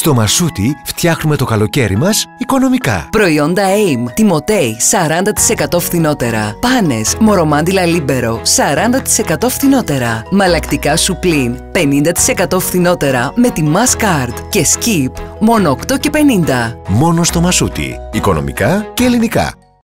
Στο Μασούτι φτιάχνουμε το καλοκαίρι μας οικονομικά. Προϊόντα AIM, Τιμωτέι 40% φθηνότερα. Πάνες, μορομάντιλα Λίμπερο 40% φθηνότερα. Μαλακτικά Σουπλίν 50% φθηνότερα με τη Mass Card. Και Skip μόνο 8,50. Μόνο στο Μασούτι. Οικονομικά και ελληνικά.